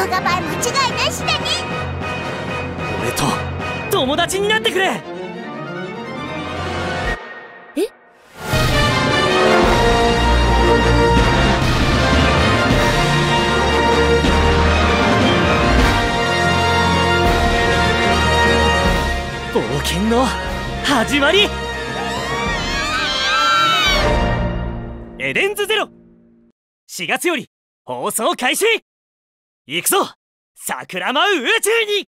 動画映え間違いなしだね。 俺と友達になってくれ。 え？ 冒険の始まり。エデンズゼロ4月より放送開始。行くぞ桜間宇宙に。